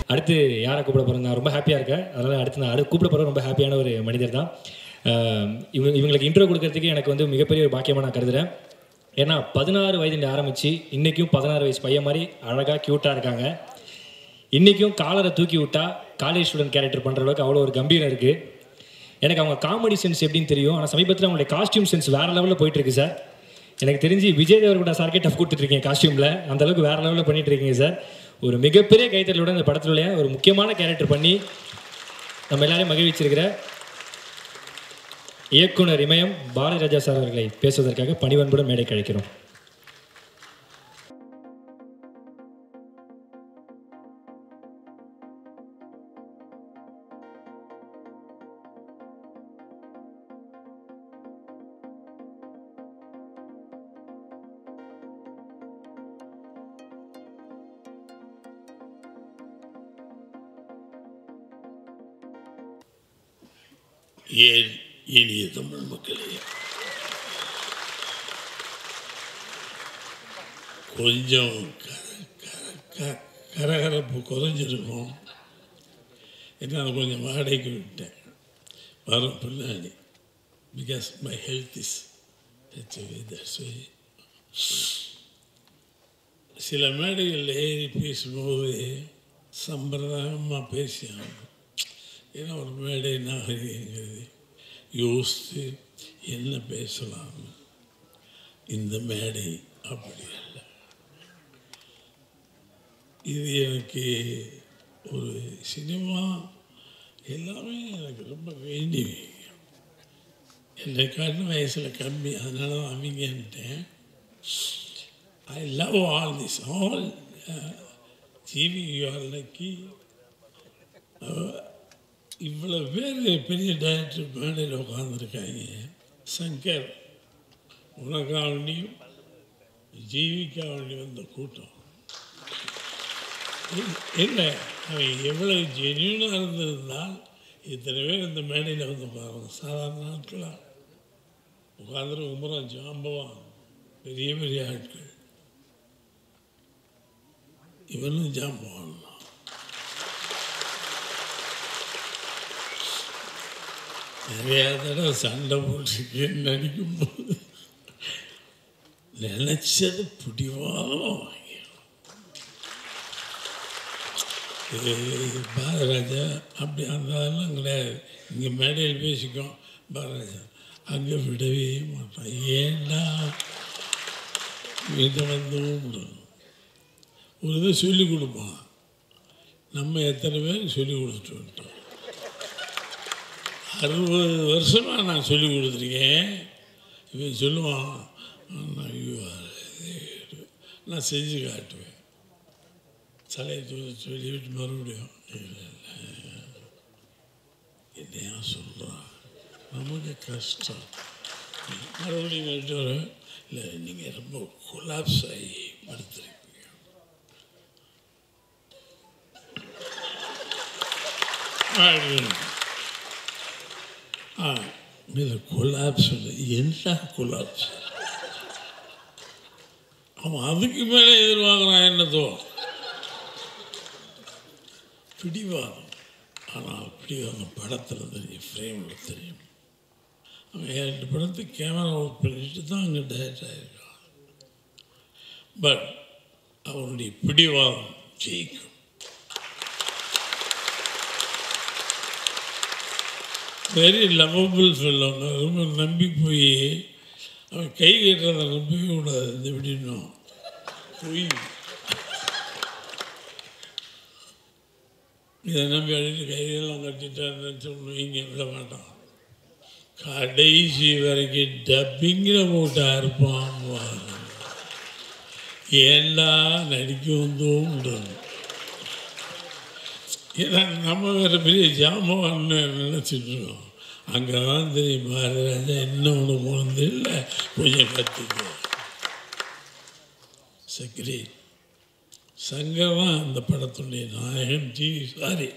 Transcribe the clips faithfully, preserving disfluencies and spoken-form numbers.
அடுத்து யாரை கூப்பிட போகிறேன்? நான் ரொம்ப ஹாப்பியாக இருக்கேன். அதனால் அடுத்து நான் அடுத்து கூப்பிட போகிற ரொம்ப ஹாப்பியான ஒரு மனிதர் தான். இவங்க இவங்களுக்கு இன்ட்ரோ கொடுக்கறதுக்கு எனக்கு வந்து மிகப்பெரிய ஒரு பாக்கியமாக நான் கருதுகிறேன். ஏன்னா பதினாறு வயதுல ஆரம்பித்து இன்றைக்கும் பதினாறு வயசு பையன் மாதிரி அழகாக க்யூட்டாக இருக்காங்க. இன்றைக்கும் காலரை தூக்கி விட்டால் காலேஜ் ஸ்டூடெண்ட் கேரக்டர் பண்ணுற அளவுக்கு அவ்வளோ ஒரு கம்பீரம் இருக்குது. எனக்கு அவங்க காமெடி சென்ஸ் எப்படின்னு தெரியும். ஆனால் சமீபத்தில் அவங்களுடைய காஸ்டியூம் சென்ஸ் வேறு லெவலில் போயிட்டுருக்கு சார். எனக்கு தெரிஞ்சு விஜய் தேவர்கொண்டா சார்க்கே டஃப் கொடுத்துட்ருக்கீங்க காஸ்டியூமில். அந்தளவுக்கு வேறு லெவலில் பண்ணிகிட்ருக்கீங்க சார். ஒரு மிகப்பெரிய கைத்தறலோட இந்த படத்துடைய ஒரு முக்கியமான கேரக்டர் பண்ணி நம்ம எல்லாரையும் மகிழ்ச்சிருக்கிற இயக்குனர் இமயம் பாரதி ராஜா சார் அவர்களை பேசுவதற்காக பணிவன்புடன் மேடை கழிக்கிறோம். ஏன் இனிய தமிழ் மக்களே, கொஞ்சம் கரகரப்பு குறைஞ்சிருக்கும். என்னால் கொஞ்சம் வாடகைக்கு விட்டேன் வரும் பின்னாடி. பிகாஸ் மை ஹெல்த் இஸ் சில மேடைகளில் ஏறி பேசும்போது சம்பிரதாயமாக பேசியாகும். ஏன்னா ஒரு மேடை நாகரிகங்கிறது யோசித்து என்ன பேசலாம். இந்த மேடை அப்படி அல்ல. இது எனக்கு ஒரு சினிமா எல்லாமே எனக்கு ரொம்ப வேண்டி. என்னை காட்டின வயசில் கம்மி, அதனால தான் அவங்கன்ட்டேன். I love all this all GV you are lucky. இவ்வளோ பேர் பெரிய டைரக்டர் மேடையில் உட்காந்துருக்காங்க. சங்கர் உனக்காக வேண்டியும் ஜீவிக்காக வேண்டி வந்த கூட்டம் இல்லை. அவன் எவ்வளோ ஜென்யூனாக இருந்திருந்தால் இத்தனை பேர் இந்த மேடையில் வந்து உட்காருவாங்க. சாதாரண நாட்களாக உட்காந்துரு உமரம் ஜாம்பவான் பெரிய பெரிய ஆட்கள். இவனும் ஜாம்பவான் தான். நிறையா தடவை சண்டை போட்டுருக்கேன்னு நடிக்கும்போது நினச்சது பிடிவாதமாக வாங்கிடும். பாரதிராஜா அப்படி அந்த அதெல்லாம் கிடையாது. இங்கே மேடையில் பேசிக்கோம் பாரதிராஜா, அங்கே விடவே மாட்டான். ஏண்டா வீட்டை வந்து ஒரு இதை சொல்லிக் கொடுப்பான். நம்ம எத்தனை பேர் சொல்லிக் கொடுத்துட்டு விட்டோம். அறுபது வருஷமாக நான் சொல்லி கொடுத்துருக்கேன். இவன் சொல்லுவான், நான் செஞ்சு காட்டுவேன். தலையை தூக்கி சொல்லிவிட்டு மறுபடியும் என்னையா சொல்கிறான், நமக்கு கஷ்டம். மறுபடியும் கேட்டு வர இல்லை, நீங்கள் ரொம்ப கொலாப்ஸ் ஆகி படுத்துருக்கீங்க. ஆ இல்லை கொலாப்ஸ் என்ன கொலாப்ஸ்? அவன் அதுக்கு மேலே எதிர்பார்க்குறான். என்னதோ பிடிவாதம். ஆனால் பிடிவாதம் படத்தில் தெரியும், ஃப்ரேமில் தெரியும். அவன் ரெண்டு படத்துக்கு கேமரா ஒர்க் பண்ணிட்டு தான் அங்கே டைரக்ட் ஆகிருக்கான். பட் அவனுடைய பிடிவாதம் ஜெயிக்கும். வெரி லவபிள் ஃபெல்லோங்க. ரொம்ப நம்பி போய் அவன் கை கட்டுறதை நம்பவே கூடாது. இந்த எப்படின்னும் போய் இதை நம்பி அடிட்டு கையெல்லாம் கட்டிட்டான்னு வைங்க விட மாட்டான். கடைசி வரைக்கும் டப்பிங்கில் போட்டா இருப்பான். ஏண்டா நடிக்கவும் தோணும். ஏன்னா நம்ம வேறு பெரிய ஜாமான்னு நினச்சிட்டு இருக்கோம். அங்கே தான் தெரியும் பாரதிராஜா என்ன ஒன்று போனது இல்லை, கொஞ்சம் கற்றுக்க. சக்ரி சங்கர் தான் அந்த படத்துடைய நாயகன். G sorry.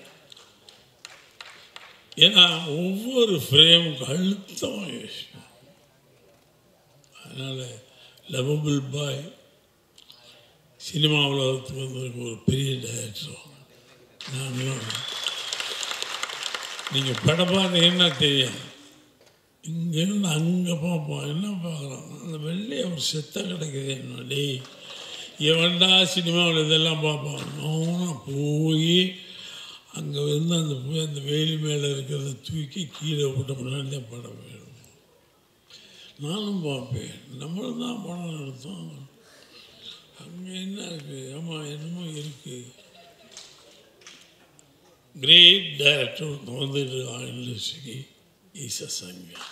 ஏன்னா ஒவ்வொரு ஃப்ரேமுக்கு அழுத்தமாக யோசிக்கும். அதனால் லவபிள் பாய் சினிமா உலகத்துக்கு வந்ததுக்கு ஒரு பெரிய டைரக்டர். நாங்களும் நீங்கள் படம் பார்த்தீங்கன்னா தெரியும். இங்கேருந்து அங்கே பார்ப்போம். என்ன பார்க்குறோம், அந்த வெள்ளையை ஒரு செத்த கிடைக்குது என்னடி எவன்டா சினிமாவில் இதெல்லாம் பார்ப்பான். நான் போய் அங்கே வந்து அந்த போய் அந்த வேலி மேலே இருக்கிறத தூக்கி கீழே போட்ட முன்னாடி தான் படம் வேணும். நானும் பார்ப்பேன். நம்மளும் தான் படம் எடுத்தோம். அங்கே என்ன இருக்குது, ஆமாம் என்னமோ இருக்குது. கிரேட் டைரக்டர் வந்துட்டு இண்டஸ்ட்ரிக்கு ஈச சங்கம்.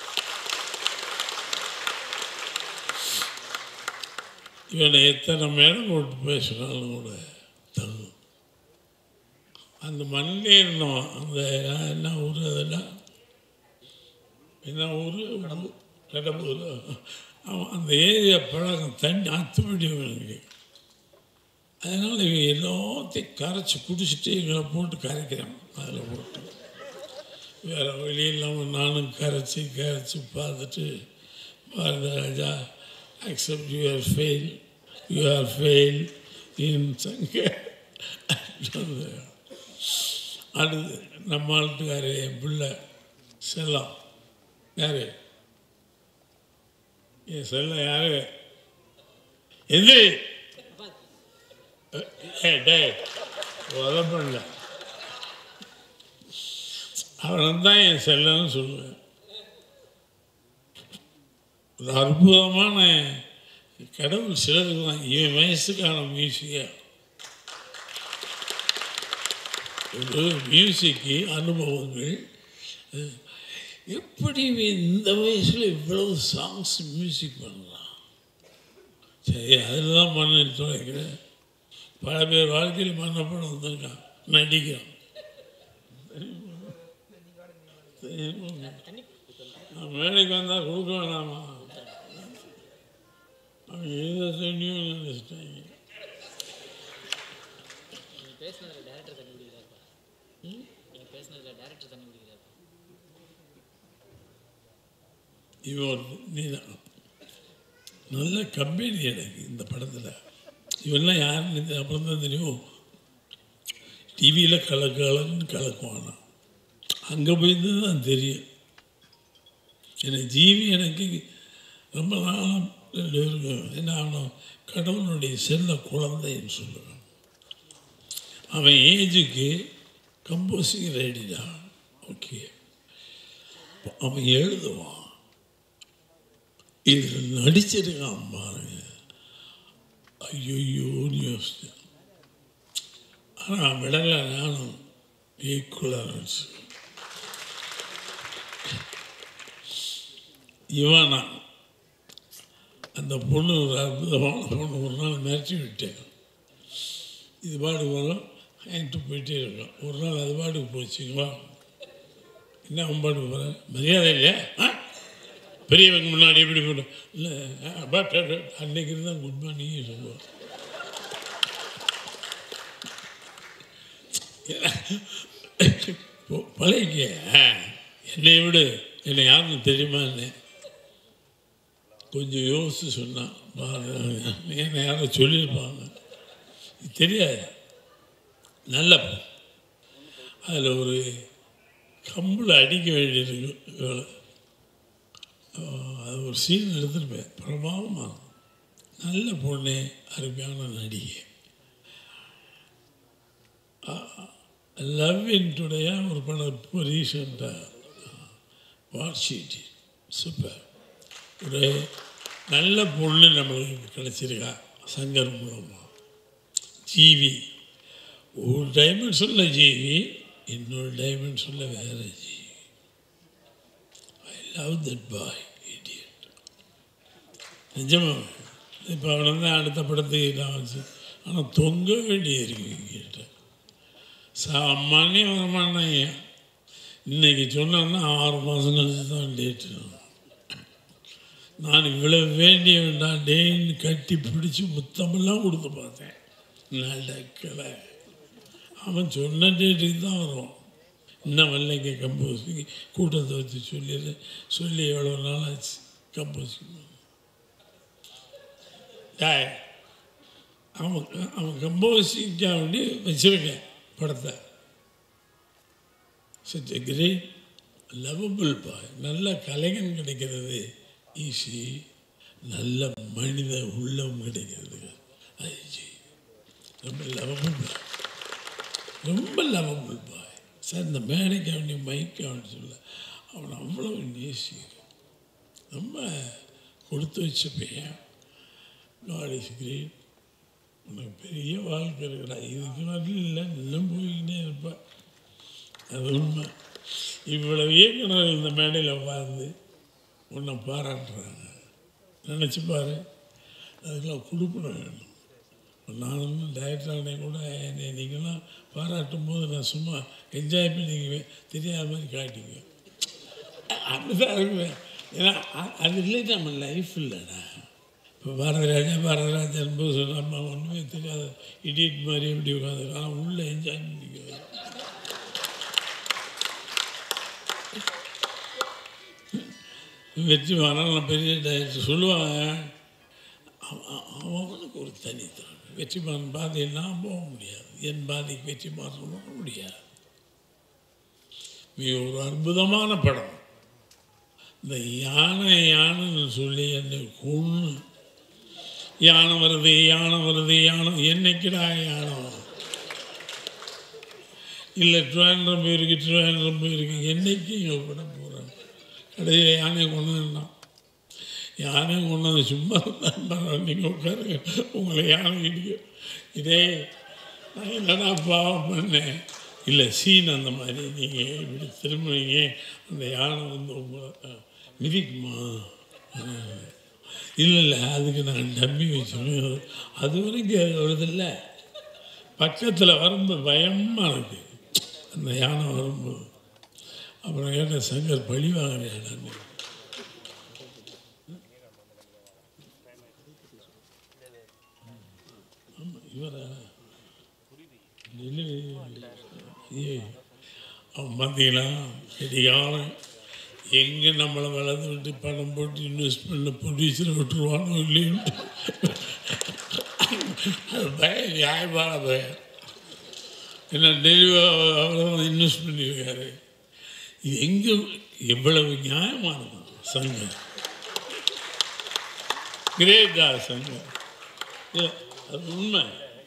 இவனை எத்தனை மேடம் போட்டு பேசினாலும் கூட தங்கும். அந்த மண்ணிலே இருந்தோம். அந்த என்ன ஊர் அதெல்லாம் என்ன ஊர் கடம்பூர். அவன் அந்த ஏரியா பழகம் தண்ணி அத்துப்படி இவனுக்கு. அதனால் இவன் எல்லாத்தையும் கரைச்சி குடிச்சிட்டு எங்களை போட்டு கரைக்கிறான். அதில் போட்டு வேறு வழி இல்லாமல் நானும் கரைச்சி கரைச்சி பார்த்துட்டு பாரத ராஜா accept you are fail you are fail in சங்க. அடுத்து நம்ம ஆளுக்காரு என் பிள்ளை செல்லம். யார் என் செல்லம்? யார் எது ஏ டே உதவ பண்ணல. அவன் தான் என் செல்லன்னு சொல்லுவேன். ஒரு அற்புதமான கடவுள் சிலருக்கு தான் இவன் வயசுக்கான மியூசிக்கா. ஒரு மியூசிக்கு அனுபவங்கள். எப்படி இந்த வயசில் இவ்வளவு சாங்ஸ் மியூசிக் பண்ணலாம்? சரி, அதில் தான் மண்ணை துளைக்கிறேன். பல பேர் வாழ்க்கையில் மன்னப்படம் வந்திருக்கான், நடிக்கிறான். நான் மேடைக்கு வந்தால் கொடுக்க வேணாமா? அவங்க எதை சொன்னியும் நினைச்சிட்டாங்க. இவன் நீ தான் நல்ல கம்பெனி எனக்கு இந்த படத்தில். இவெல்லாம் யாருன்னு அப்புறம் தான் தெரியும். டிவியில் கலக்கு கலக்குன்னு கலக்குவானா. அங்கே போயிருந்து தான் தெரியும். எனக்கு ஜீவி எனக்கு ரொம்ப நாளாக இருக்கும். என்ன ஆகணும், கடவுளுடைய செல்ல குழந்தைன்னு சொல்லுவேன். அவன் ஏஜுக்கு கம்போசிங் ரெடிதான். ஓகே, அவன் எழுதுவான். இதில் நடிச்சிருக்கான் பாருங்க. ஐயோன்னு யோசித்தேன். ஆனால் விடலை. நானும் ஈக்குவலாக நினச்சி இவனா அந்த பொண்ணு ஒரு அற்புதமான பொண்ணு. ஒரு நாள் மிரட்டி விட்டேன். இது பாட்டுக்கு வரும் என்கிட்ட போயிட்டே இருக்கோம். ஒரு நாள் அது பாட்டுக்கு போச்சுங்களா, என்ன அவன் பாட்டுக்கு போகிறேன் மரியாதை இல்லையா? ஆ பெரியவங்க முன்னாடி எப்படி போட இல்லை. பட் அன்னைக்கு இருந்தால் குட் மார்னிங் சொல்லுவோம். பழகிக்க என்னை விடு. என்னை யாருன்னு தெரியுமா? என்ன கொஞ்சம் யோசித்து சொன்னான். என்னை யாரும் சொல்லியிருப்பாங்க, தெரியாது. நல்ல அதில் ஒரு கம்பில் அடிக்க வேண்டியிருக்கு. அது ஒரு சீன் எடுத்துருப்பேன். பிரபாவமாக நல்ல பொண்ணு, அருமையான நடிகை. லவ் இன்டுடைய ஒரு படம் இப்போ ரீசெண்டாக வாட்சிட்டு சூப்பர். ஒரு நல்ல பொண்ணு நம்மளுக்கு கிடச்சிருக்கா சங்கர் மூலமாக. ஜீவி ஒரு டைமென்ஷனில் ஜீவி, இன்னொரு டைமென்ஷனில் வேறு GV. I love that boy idiot. நிஜமாக இப்போ அவனை தான் அடுத்த படத்துக்கு நான் வச்சு. ஆனால் தொங்க வேண்டியிருக்கு கேட்ட சாமானே வரமாட்டாங்க. இன்றைக்கி சொன்னான்னா ஆறு மாதம் கழிச்சு தான் டேட்டு. நான் இவ்வளோ வேண்டிய வேண்டாம் டேன்னு கட்டி பிடிச்சி முத்தமெல்லாம் கொடுத்து பார்த்தேன், நடக்கலை. அவன் சொன்ன டேட்டுக்கு தான் வருவான். இன்னும் வரலைங்க கம்போஸிங். கூட்டத்தை வச்சு சொல்லி சொல்லி எவ்வளோ நாள் ஆச்சு கம்போஸிங். அவன் அவன் கம்போஸிங்காக வேண்டி வச்சுருக்கேன். படத்தை. such a great lovable boy. நல்ல கலைஞன் கிடைக்கிறது ஈஸி, நல்ல மனித உள்ளம் கிடைக்கிறது ஐஜி. ரொம்ப லவபுள் பாய், ரொம்ப லவபுள் பாய் சார். இந்த மேடைக்கு அவனி மைக்கு அவனு சொல்ல அவனை அவ்வளோ நேசிக்கிறேன். ரொம்ப கொடுத்து வச்ச பையன். God is great. உனக்கு பெரிய வாழ்க்கை இருக்கிறா. இதுக்கு மட்டும் இல்லை, இன்னும் போய்கிட்டே இருப்பேன். அது உண்மை. இவ்வளவு இயக்குனர் இந்த மேடையில் உட்கார்ந்து உன்னை பாராட்டுறாங்க. நினச்சி பாரு, அதுக்கெல்லாம் கொடுக்கணும் வேணும். நானும் டைரக்டரானே கூட என்னை நீங்களாம் பாராட்டும் போது நான் சும்மா என்ஜாய் பண்ணிக்குவேன், தெரியாத மாதிரி காட்டிக்குவேன். அப்படிதான் இருக்குவேன். ஏன்னா அது இல்லை, நம்ம லைஃப் இல்லைடா. இப்போ பாரதிராஜா பாரதிராஜன் போது நம்ம ஒன்றுமே தெரியாத இடியட் மாதிரி எப்படி உட்காந்து ஆனால் உள்ளே என்ஜாய் பண்ணிக்குவேன். வெற்றி மாறலாம் பெரிய டைரக்டர் சொல்லுவாங்க, அவனுக்கு ஒரு தனித்திறன். வெற்றிமாறன் பாதையில் நான் போக முடியாது, என் பாதைக்கு வெற்றிமாறன் போக முடியாது. மிக ஒரு அற்புதமான படம். இந்த யானை யானைன்னு சொல்லி என்னை கொன்று, யானை வருது யானை வருது யானை, என்னைக்குடா யானை இல்லை ட்ரிவாண்ட்ரம் போயிருக்கு ட்ரிவாண்ட்ரம் போயிருக்கு என்னைக்கு இங்கே கூட போகிறேன். கடையில் யானையை கொண்டு வந்தான். யானை கொண்டு வந்து சும்மா இருந்தால் நீங்கள் உட்காருங்க, உங்களை யானை இடிக்க. இதே நான் என்னடா பாவம் பண்ணேன். இல்லை சீன் அந்த மாதிரி நீங்கள் இப்படி திரும்புவீங்க, அந்த யானை வந்து உங்களை மிதிக்குமா? இல்லை இல்லை அதுக்கு நான் டம்மி வச்சுருவேன். அது வரைக்கும் வருதில்லை, பக்கத்தில் வரும்போது பயமாக இருக்குது அந்த யானை வரும்போது. அப்புறம் கேட்ட சங்கர் பழி வாங்கினேன். ஆமாம் இவரா ஏ அவன் பார்த்தீங்களா சரியான எங்கே நம்மளை வளர்ந்து விட்டு பணம் போட்டு இன்வெஸ்ட் பண்ண ப்ரொடியூசரை விட்டுருவானோ இல்லைன்ட்டு அது பயம், நியாயமான பயம். ஏன்னா டெய்லி அவரை இன்வெஸ்ட் பண்ணியிருக்காரு. இது எங்கே எவ்வளவு நியாயமானது சங்கம். கிரேட்டா சங்கம். அது உண்மை.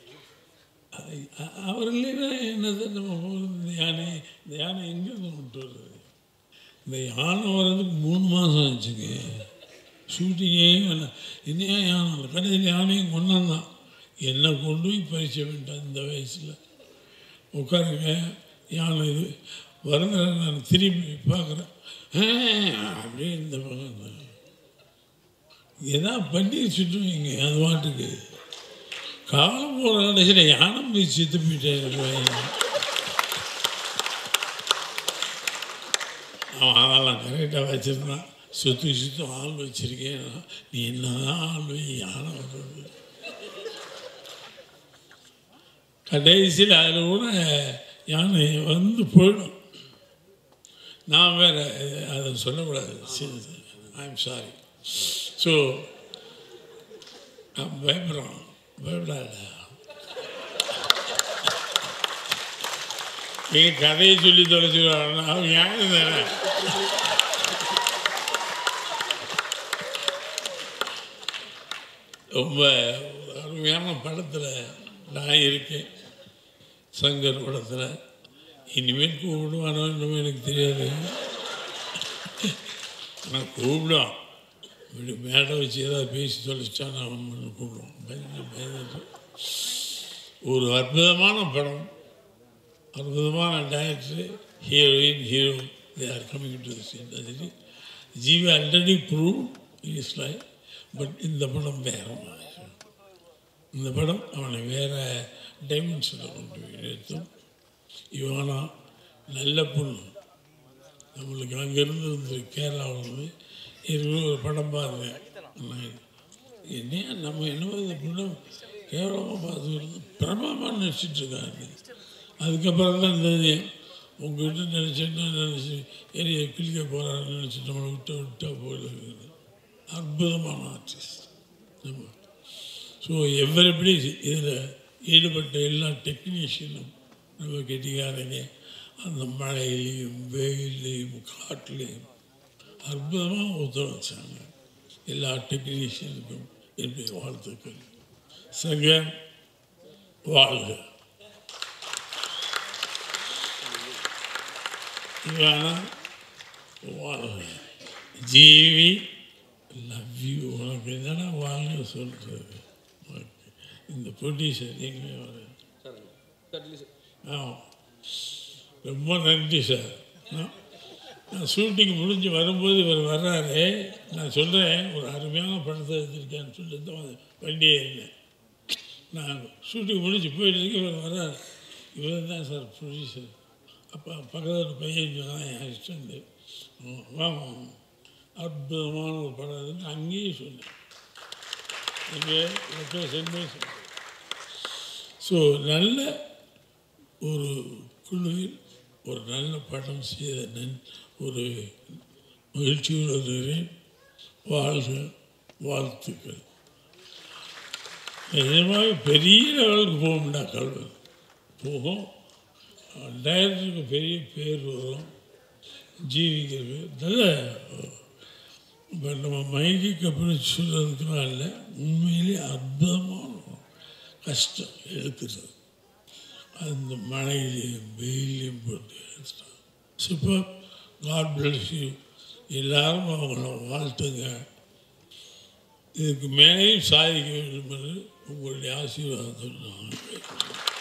அவர் இல்லைன்னா என்னது நம்ம போகிறது. இந்த யானை இந்த யானை எங்கேருந்து விட்டு வருது? இந்த யானை வர்றதுக்கு மூணு மாதம் ஆச்சுங்க. ஷூட்டிங்கே வேணாம். இன்னும் யானை கடையில் யானையும் கொண்டாந்தான். என்னை கொண்டு போய் பறிச்ச வேண்டாம் இந்த வயசில். உட்காருங்க யானை இது வருங்க. நான் திரும்பி பார்க்குறேன், அப்படியே இந்த பக்கம் எதாவது பண்ணி சுற்றுவீங்க. அது பாட்டுக்கு காலம் போகிற கடைசியில் யானை போய் செத்து போயிட்டேன். அவன் அதெல்லாம் கரெக்டாக வச்சுருந்தான். சுற்றி சுற்றி ஆள் வச்சுருக்கேன். நீ என்னதான் ஆள் வை, யானை வர்றது. கடைசியில் அதில் கூட யானை வந்து போயிடும். நான் வேறு அதை சொல்லக்கூடாது. I am sorry. ஸோ நான் பயப்படுறான். பயப்படாத, எங்கள் கதையை சொல்லி தொலைச்சிடுவாங்க. அவன் யானை தானே. ரொம்ப அருமையான படத்தில் நான் இருக்கேன். சங்கர் படத்தில். இனிமேல் கூப்பிடுவானோ இன்னும் எனக்கு தெரியாது. ஆனால் கூப்பிடுவான். இப்படி மேடை வச்சு ஏதாவது பேசி தொலைச்சா நான் கூப்பிடுவோம். பயந்து பயந்து ஒரு அற்புதமான படம், அற்புதமான director, heroine, hero, they are coming to this industry. GV already prove is life. But இந்த படம் வேற மாதிரி. இந்த படம் அவனை வேறு டைமென்ஷனில் கொண்டு போய் நிறுத்தும். இவனா நல்ல பொண்ணு. நம்மளுக்கு அங்கேருந்து வந்து கேரளாவிலேருந்து ஏற்கனவே ஒரு படம் பாருங்க. என்னையா நம்ம என்னவோ இந்த பொண்ணு கேவலமாக பார்த்து வருது, பிரமாமாக நினச்சிட்ருக்காங்க. அதுக்கப்புறம் தான் இந்த உங்கள்கிட்ட நினச்சேன்னா நினச்சி ஏரியை கிளிக்க போகிறான்னு நினச்சி நம்மளை விட்ட விட்டா போயிடுது. அற்புதமான ஆர்டிஸ்ட் நம்ம. ஸோ எவ்வளோ இதில் ஈடுபட்ட எல்லா டெக்னீஷியனும் நம்ம கெட்டிக்காரங்க அந்த மழையிலையும் வெயிலையும் காட்டிலையும் அற்புதமாக ஒத்துழைச்சாங்க. எல்லா டெக்னீஷியனுக்கும் என்னுடைய வாழ்த்துக்கள். செகண்ட், வாழ்க. இவானா வாழ்க. ஜீவி லவ் யூ. உனக்கு என்னன்னா வாழ்க சொல்கிறது. இந்த பொட்டிஷன் எங்கே வர ஆமாம், ரொம்ப நன்றி சார். நான் ஷூட்டிங் முடிஞ்சு வரும்போது இவர் வர்றாரு. நான் சொல்கிறேன், ஒரு அருமையான படத்தை எடுத்திருக்கேன்னு சொல்லி தான் வண்டியே இருந்தேன். நான் ஷூட்டிங் முடிஞ்சு போயிட்டு இருக்கு, இவர் வர்றாரு. இவர் தான் சார் ப்ரொடியூசர். அப்போ பக்கத்தில் பையன் சொன்னால் என் அசிஸ்டண்ட்டு வாங்க, அற்புதமான ஒரு படம் இருக்குது. அங்கேயே சொன்னேன், இங்கே சென்னை. ஸோ நல்ல ஒரு குழுவில் ஒரு நல்ல படம் செய்த நன் ஒரு மகிழ்ச்சியோடு வருகிறேன். வாழ்க, வாழ்த்துக்கள். நிஜமாக பெரிய லெவலுக்கு போகும்டா கல்வன் போகும். டைரக்டருக்கு பெரிய பேர் வரும், ஜீவிக்கிறது நல்ல. இப்போ நம்ம மைக்கு கப்பல் சொல்கிறதுக்குலாம் இல்லை, உண்மையிலே அற்புதமான கஷ்டம் எடுக்கிறது. அந்த மழையிலையும் வெயிலையும் போட்டு சூப்பர். God bless you. எல்லாரும் அவங்கள வாழ்த்துங்க. இதுக்கு மேலேயும் சாதிக்க வேண்டும் என்று உங்களுடைய ஆசீர்வாதத்தை நான்